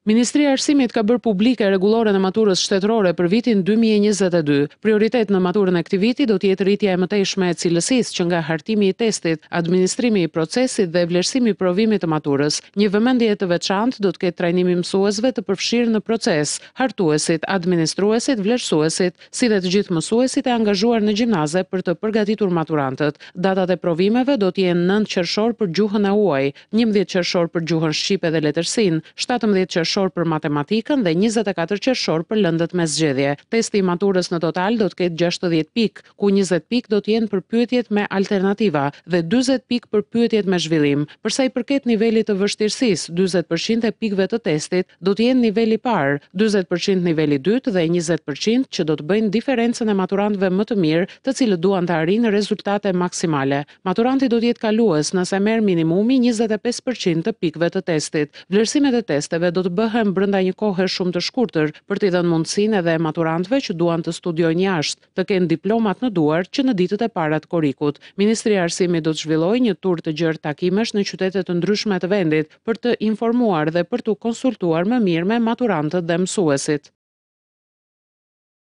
Ministria e Arsimit ka bërë publike rregulloren e maturës shtetërore për vitin 2022. Prioritet në maturën e këtij viti do të jetë rritja e mëtejshme e cilësisë që nga hartimi i testit, administrimi i procesit dhe vlerësimi i provimit të maturës. Një vëmendje të veçantë do të ketë trajnimi i mësuesve të përfshirë në proces, hartuesit, administruesit, vlerësuesit, si dhe të gjithë mësuesit e angazhuar në gjimnaze për të përgatitur maturantët. Datat e provimeve do të jenë 9 qershor për gjuhën e huaj, 11 qershor për gjuhën shqipe dhe letërsinë, 17 qershor për matematikën dhe 24 qershor për lëndët me zgjedhje. Testi i maturës në total do të ketë 60 pikë, ku 20 pikë do të jenë për pyetjet me alternativa dhe 40 pikë për pyetjet me zhvillim. Për sa i përket nivelit të vështirësisë, 40% e pikëve të testit do të jenë niveli parë, 40% niveli dytë dhe 20% që do të bëjnë diferencën e maturantëve më të mirë, të cilët duan të arrijnë rezultate maksimale. Maturanti do të jetë kalues nëse merr minimumi 25% të pikëve të testit. Vlerësimet e testeve do të bëhen brenda një kohe shumë të shkurtër për t'i dhënë mundësinë edhe maturantëve që duan të studiojnë jashtë të kenë diplomat në duar që në ditët e para të korrikut. Ministria e Arsimit do të zhvillojë një tur të gjerë takimesh në qytete të ndryshme të vendit për të informuar dhe për të konsultuar më mirë me maturantët dhe mësuesit.